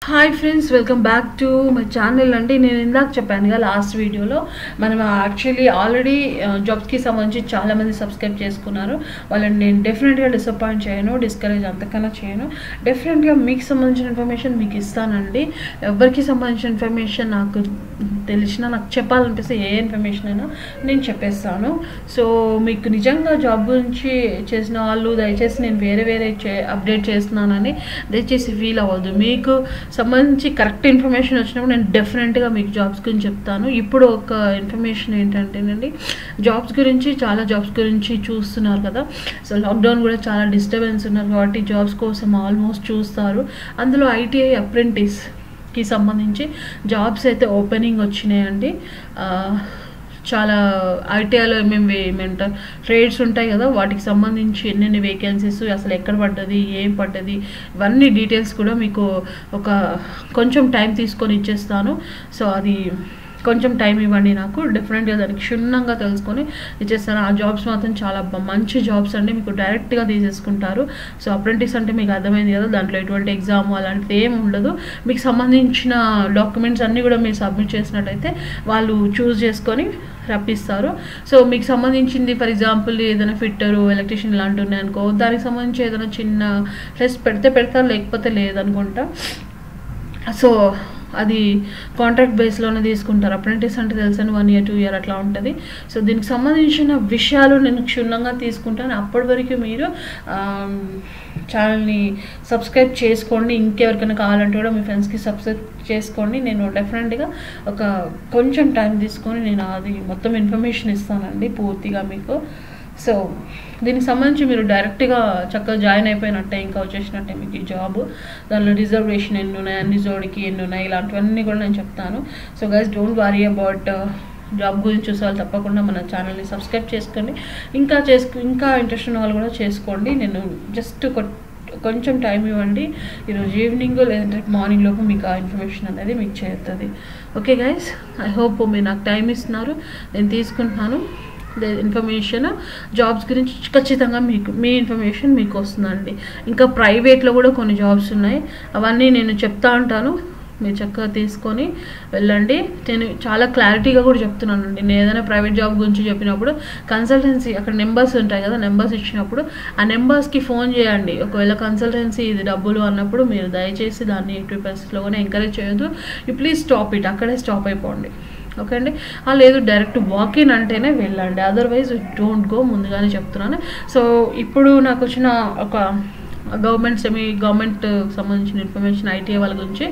Hi friends, welcome back to my channel అండి. నేను ఇందాక చెప్పాను కదా లాస్ట్ వీడియోలో, మనం యాక్చువల్లీ ఆల్రెడీ జాబ్స్కి సంబంధించి చాలామంది సబ్స్క్రైబ్ చేసుకున్నారు. వాళ్ళని నేను డెఫినెట్గా డిసప్పాయింట్ చేయను, డిస్కరేజ్ అంతకన్నా చేయను. డెఫినెట్గా మీకు సంబంధించిన ఇన్ఫర్మేషన్ మీకు ఇస్తానండి. ఎవరికి సంబంధించిన ఇన్ఫర్మేషన్ నాకు తెలిసినా, నాకు చెప్పాలనిపిస్తే ఏ ఇన్ఫర్మేషన్ అయినా నేను చెప్పేస్తాను. సో మీకు నిజంగా జాబ్ గురించి చేసిన వాళ్ళు దయచేసి నేను వేరే అప్డేట్ చేస్తున్నానని దయచేసి ఫీల్ అవ్వద్దు. మీకు సంబంధించి కరెక్ట్ ఇన్ఫర్మేషన్ వచ్చినప్పుడు నేను డెఫినెట్గా మీకు జాబ్స్ గురించి చెప్తాను. ఇప్పుడు ఒక ఇన్ఫర్మేషన్ ఏంటంటేనండి, చాలా జాబ్స్ గురించి చూస్తున్నారు కదా. సో లాక్డౌన్ కూడా చాలా డిస్టర్బెన్స్ ఉన్నారు కాబట్టి జాబ్స్ కోసం ఆల్మోస్ట్ చూస్తారు. అందులో ఐటీఐ అప్రెంటిస్కి సంబంధించి జాబ్స్ అయితే ఓపెనింగ్ వచ్చినాయండి. చాలా ఐటీఐలో ఏమంటారు ట్రేడ్స్ ఉంటాయి కదా, వాటికి సంబంధించి ఎన్నెన్ని వేకెన్సీస్, అసలు ఎక్కడ పడ్డది, ఏం పడ్డది, ఇవన్నీ డీటెయిల్స్ కూడా మీకు కొంచెం టైం తీసుకొని ఇచ్చేస్తాను. సో అది కొంచెం టైం ఇవ్వండి నాకు, డెఫినెట్గా దానికి క్షుణ్ణంగా తెలుసుకొని ఇచ్చేస్తాను. ఆ జాబ్స్ మాత్రం చాలా మంచి జాబ్స్ అండి, మీకు డైరెక్ట్గా తీసేసుకుంటారు. సో అప్రెంటిస్ అంటే మీకు అర్థమైంది కదా, దాంట్లో ఎటువంటి ఎగ్జామ్ అలాంటిది ఏమి ఉండదు. మీకు సంబంధించిన డాక్యుమెంట్స్ అన్నీ కూడా మీరు సబ్మిట్ చేసినట్టయితే వాళ్ళు చూస్ చేసుకొని రప్పిస్తారు. సో మీకు సంబంధించింది ఫర్ ఎగ్జాంపుల్ ఏదైనా ఫిట్టరు, ఎలక్ట్రీషియన్ ఇలాంటివి ఉన్నాయనుకో, దానికి సంబంధించి ఏదైనా చిన్న టెస్ట్ పెడతారు, లేకపోతే లేదనుకుంటా. సో అది కాంట్రాక్ట్ బేస్లోనే తీసుకుంటారు. అప్రెంటిస్ అంటే తెలుసని 1 year 2 year అట్లా ఉంటుంది. సో దీనికి సంబంధించిన విషయాలు నేను క్షుణ్ణంగా తీసుకుంటాను. అప్పటి వరకు మీరు ఛానల్ని సబ్స్క్రైబ్ చేసుకోండి. ఇంకెవరికైనా కావాలంటే కూడా మీ ఫ్రెండ్స్కి సబ్స్క్రైబ్ చేసుకోండి. నేను డెఫినెట్గా కొంచెం టైం తీసుకొని నేను అది మొత్తం ఇన్ఫర్మేషన్ ఇస్తానండి పూర్తిగా మీకు. సో దీనికి సంబంధించి మీరు డైరెక్ట్గా చక్కగా జాయిన్ అయిపోయినట్టే, ఇంకా వచ్చేసినట్టే మీకు ఈ జాబ్. దానిలో రిజర్వేషన్ ఎన్ని ఉన్నాయి, అన్ని జోడికి ఎన్ని ఉన్నాయి, ఇలాంటివన్నీ కూడా నేను చెప్తాను. So guys don't worry about job గురించి చూసేవాళ్ళు తప్పకుండా మన ఛానల్ని సబ్స్క్రైబ్ చేసుకోండి. ఇంకా ఇంట్రెస్ట్ ఉన్న వాళ్ళు కూడా చేసుకోండి. నేను జస్ట్ కొంచెం టైం ఇవ్వండి, ఈరోజు ఈవినింగ్ లేదంటే మార్నింగ్ లోపు మీకు ఆ ఇన్ఫర్మేషన్ అనేది మీకు చేరుతుంది. ఓకే గైస్, ఐ హోప్ మీరు నాకు టైం ఇస్తున్నారు, నేను తీసుకుంటున్నాను ఇన్ఫర్మేషన్. జాబ్స్ గురించి ఖచ్చితంగా మీ ఇన్ఫర్మేషన్ మీకు వస్తుందండి. ఇంకా ప్రైవేట్లో కూడా కొన్ని జాబ్స్ ఉన్నాయి, అవన్నీ నేను చెప్తా ఉంటాను, మీరు చక్కగా తీసుకొని వెళ్ళండి. నేను చాలా క్లారిటీగా కూడా చెప్తున్నానండి. నేను ఏదైనా ప్రైవేట్ జాబ్ గురించి చెప్పినప్పుడు కన్సల్టెన్సీ అక్కడ నెంబర్స్ ఉంటాయి కదా, నెంబర్స్ ఇచ్చినప్పుడు ఆ నెంబర్స్కి ఫోన్ చేయండి. ఒకవేళ కన్సల్టెన్సీ ఇది డబ్బులు అన్నప్పుడు మీరు దయచేసి దాన్ని ఎటువంటి పరిస్థితిలో కూడా ఎంకరేజ్ చేయొద్దు. యూ ప్లీజ్ స్టాప్ ఇట్, అక్కడే స్టాప్ అయిపోండి. ఓకే అండి, లేదు డైరెక్ట్ వాకిన్ అంటేనే వెళ్ళండి, అదర్వైజ్ డోంట్ గో, ముందుగానే చెప్తున్నాను. సో ఇప్పుడు నాకు వచ్చిన ఒక గవర్నమెంట్ సంబంధించిన ఇన్ఫర్మేషన్ ఐటీఐ వాళ్ళ గురించి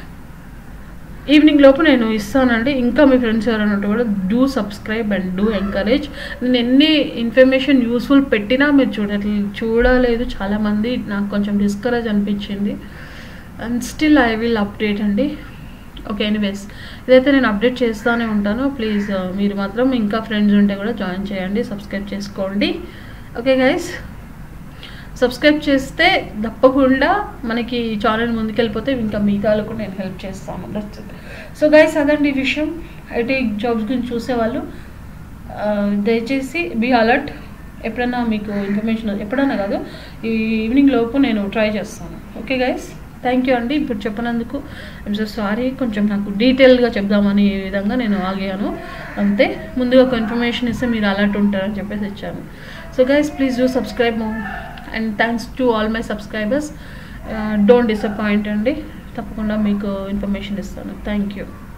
ఈవినింగ్ లోపు నేను ఇస్తానండి. ఇంకా మీ ఫ్రెండ్స్ ఎవరన్నట్టు కూడా do subscribe and do encourage. నేను ఎన్ని ఇన్ఫర్మేషన్ యూస్ఫుల్ పెట్టినా మీరు చూడలేదు చాలామంది, నాకు కొంచెం డిస్కరేజ్ అనిపించింది. And still I will update అండి. ఓకే, ఎనీవేస్ ఇదైతే నేను అప్డేట్ చేస్తూనే ఉంటాను. ప్లీజ్ మీరు మాత్రం ఇంకా ఫ్రెండ్స్ ఉంటే కూడా జాయిన్ చేయండి, సబ్స్క్రైబ్ చేసుకోండి. ఓకే గైస్, సబ్స్క్రైబ్ చేస్తే తప్పకుండా మనకి ఛానల్ ముందుకెళ్ళిపోతే ఇంకా మిగతా కూడా నేను హెల్ప్ చేస్తాను. సో గైస్ అదండి విషయం. ఐటీ జాబ్స్ గురించి చూసేవాళ్ళు దయచేసి బీ అలర్ట్. ఎప్పుడైనా మీకు ఇన్ఫర్మేషన్, ఎప్పుడైనా కాదు, ఈ ఈవినింగ్ లోపు నేను ట్రై చేస్తాను. ఓకే గైస్, థ్యాంక్ యూ అండి. ఇప్పుడు చెప్పినందుకు ఐమ్ సో సారీ. కొంచెం నాకు డీటెయిల్గా చెప్దామని ఈ విధంగా నేను ఆగాను అంతే. ముందుగా ఒక ఇన్ఫర్మేషన్ ఇస్తే మీరు అలర్ట్ ఉంటారని చెప్పేసి ఇచ్చాను. So guys please do subscribe and thanks to all my subscribers. Don't disappoint అండి, తప్పకుండా మీకు ఇన్ఫర్మేషన్ ఇస్తాను. Thank you.